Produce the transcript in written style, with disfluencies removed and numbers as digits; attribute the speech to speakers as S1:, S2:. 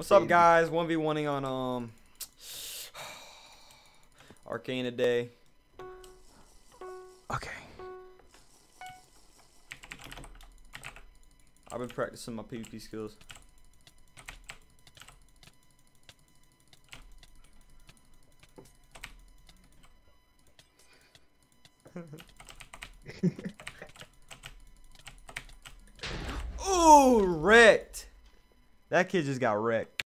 S1: What's up, guys? 1v1ing on Arcane today.
S2: Okay.
S1: I've been practicing my PvP skills. Ooh, wrecked. That kid just got wrecked.